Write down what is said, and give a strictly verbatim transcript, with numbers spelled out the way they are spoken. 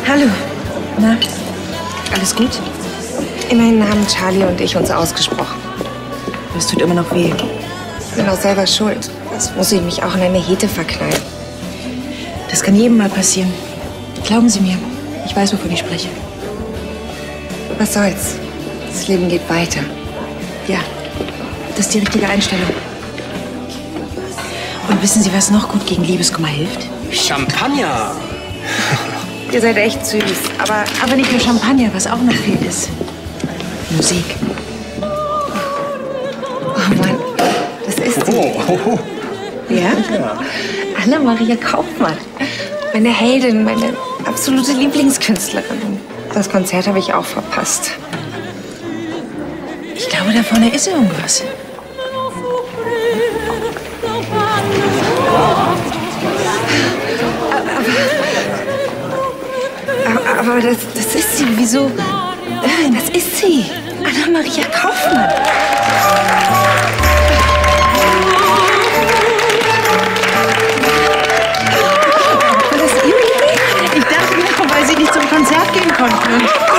Hallo. Na, alles gut? Immerhin haben Charlie und ich uns ausgesprochen. Es tut immer noch weh. Ich bin auch selber schuld. Jetzt muss ich mich auch in eine Hete verknallen. Das kann jedem mal passieren. Glauben Sie mir, ich weiß, wovon ich spreche. Was soll's? Das Leben geht weiter. Ja, das ist die richtige Einstellung. Und wissen Sie, was noch gut gegen Liebeskummer hilft? Champagner! Ihr seid echt süß, aber... Aber nicht nur Champagner, was auch noch fehlt ist Musik. Oh Mann, das ist die. Oh, oh, oh. Ja? Ja. Anna-Maria Kaufmann. Meine Heldin, meine absolute Lieblingskünstlerin. Das Konzert habe ich auch verpasst. Ich glaube, da vorne ist irgendwas. Aber, aber das, das ist sie. Wieso? Das ist sie. Anna-Maria Kaufmann. War das Ihre Idee? Ich dachte, weil Sie nicht zum Konzert gehen konnten.